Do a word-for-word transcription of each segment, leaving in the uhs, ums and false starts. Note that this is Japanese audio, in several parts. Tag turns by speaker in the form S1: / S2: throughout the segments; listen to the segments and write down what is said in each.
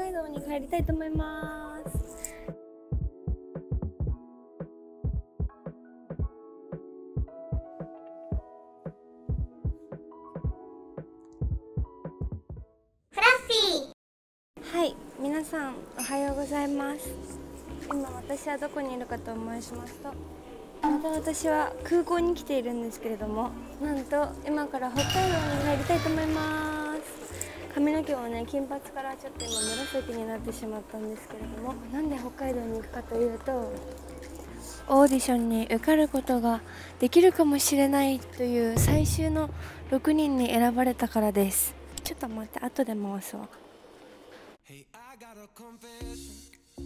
S1: 北海道に帰りたいと思います。
S2: フラッフィー。
S1: はい、皆さんおはようございます。今私はどこにいるかと申しますと、また私は空港に来ているんですけれども、なんと今から北海道に帰りたいと思います。髪の毛もね、金髪からちょっと今紫になってしまったんですけれども、なんで北海道に行くかというと、オーディションに受かることができるかもしれないという最終のろくにんに選ばれたからです。ちょっと待って、後で回すわ。
S3: Hey, I got a confession.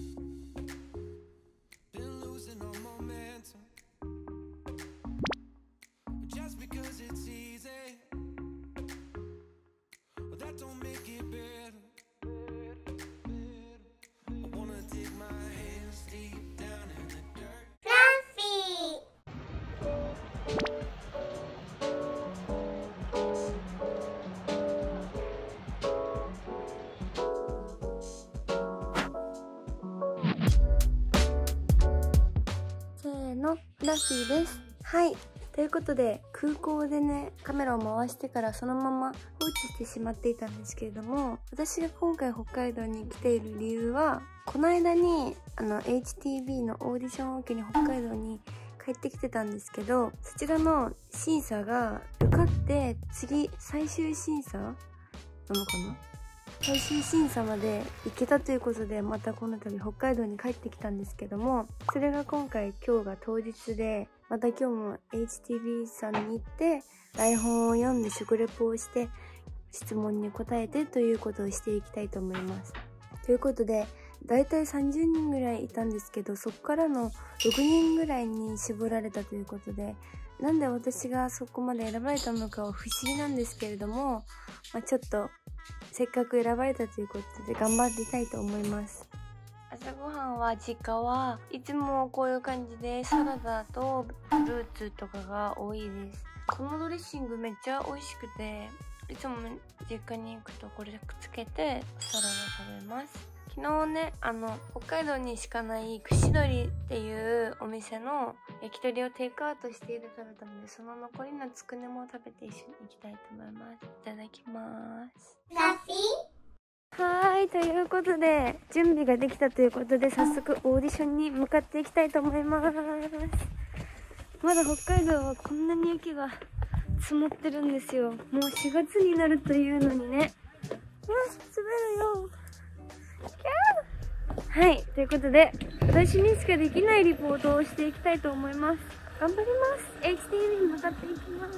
S3: Been losing all momentum. Just because it's easy, but that don't make it better. I wanna dig my hands deep down in the dirt.
S2: フラッフィー。
S1: せーの、ラッフィーです。はい、ということで空港でね、カメラを回してからそのまま放置してしまっていたんですけれども、私が今回北海道に来ている理由は、この間にあの エイチティービー のオーディションを受けに北海道に帰ってきてたんですけど、そちらの審査が受かって次最終審査なのかな、最終審査まで行けたということで、またこの度北海道に帰ってきたんですけども、それが今回今日が当日で、また今日も エイチティービー さんに行って台本を読んで食レポをして質問に答えてということをしていきたいと思います。ということでだいたいさんじゅうにんぐらいいたんですけど、そこからのろくにんぐらいに絞られたということで、なんで私がそこまで選ばれたのかは不思議なんですけれども、まあ、ちょっとせっかく選ばれたということで頑張っていきたいと思います。朝ごはんは実家はいつもこういう感じでサラダとフルーツとかが多いです。このドレッシングめっちゃ美味しくて、いつも実家に行くとこれくっつけてサラダ食べます。昨日ね、あの北海道にしかない串鳥っていうお店の焼き鳥をテイクアウトして家で食べたので、その残りのつくねも食べて一緒に行きたいと思います。いただきます。
S2: フラッフィー。
S1: はーい、ということで準備ができたということで、早速オーディションに向かっていきたいと思います。まだ北海道はこんなに雪が積もってるんですよ。もうしがつになるというのにね。うん、滑るよ。キャー。はい、ということで私にしかできないリポートをしていきたいと思います。頑張ります。 エイチティービー に向かっていきます。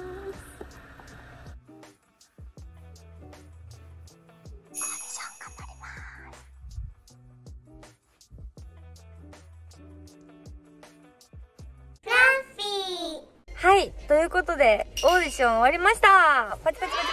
S1: はい、ということでオーディション終わりました。パチパチパチパチパチパチ。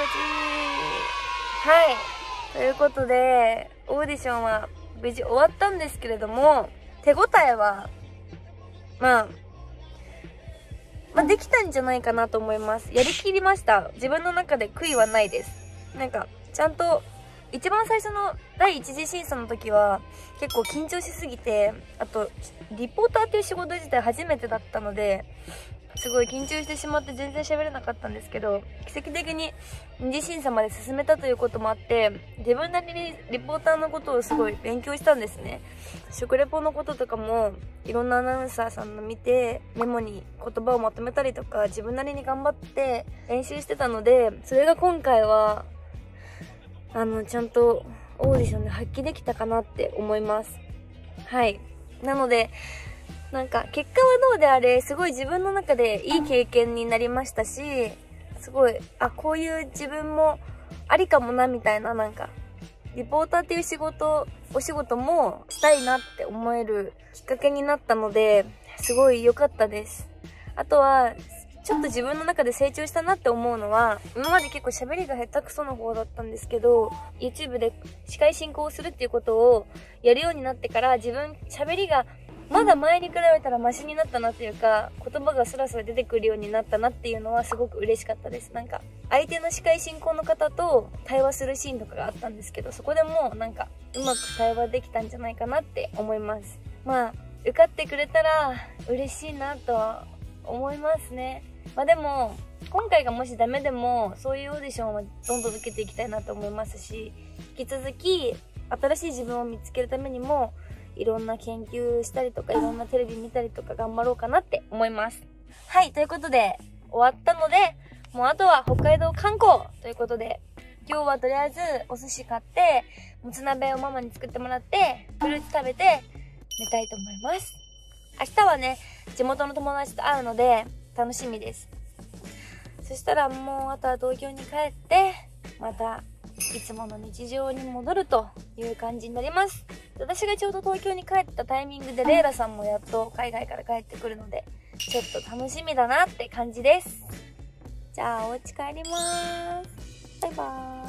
S1: はい、ということでオーディションは無事終わったんですけれども、手応えはまあまあできたんじゃないかなと思います。やりきりました。自分の中で悔いはないです。なんかちゃんと一番最初の第一次審査の時は結構緊張しすぎて、あとリポーターっていう仕事自体初めてだったので、すごい緊張してしまって全然喋れなかったんですけど、奇跡的に二次審査まで進めたということもあって、自分なりにリポーターのことをすごい勉強したんですね。食レポのこととかもいろんなアナウンサーさんの見てメモに言葉をまとめたりとか、自分なりに頑張って練習してたので、それが今回はあのちゃんとオーディションで発揮できたかなって思います。はい、なのでなんか結果はどうであれ、すごい自分の中でいい経験になりましたし、すごいあこういう自分もありかもなみたいな、なんかリポーターっていう仕事お仕事もしたいなって思えるきっかけになったので、すごい良かったです。あとはちょっと自分の中で成長したなって思うのは、今まで結構喋りが下手くその方だったんですけど、 YouTube で司会進行をするっていうことをやるようになってから、自分喋りがまだ前に比べたらマシになったなというか、言葉がスラスラ出てくるようになったなっていうのはすごく嬉しかったです。なんか相手の司会進行の方と対話するシーンとかがあったんですけど、そこでもなんかうまく対話できたんじゃないかなって思います。まあ受かってくれたら嬉しいなとは思いますね。まあでも今回がもしダメでもそういうオーディションはどんどん受けていきたいなと思いますし、引き続き新しい自分を見つけるためにもいろんな研究したりとかいろんなテレビ見たりとか頑張ろうかなって思います。はい、ということで終わったので、もうあとは北海道観光ということで、今日はとりあえずお寿司買ってもつ鍋をママに作ってもらってフルーツ食べて寝たいと思います。明日はね地元の友達と会うので楽しみです。そしたらもうあとは東京に帰ってまたいつもの日常に戻るという感じになります。私がちょうど東京に帰ったタイミングでレイラさんもやっと海外から帰ってくるのでちょっと楽しみだなって感じです。じゃあお家帰ります。バイバーイ。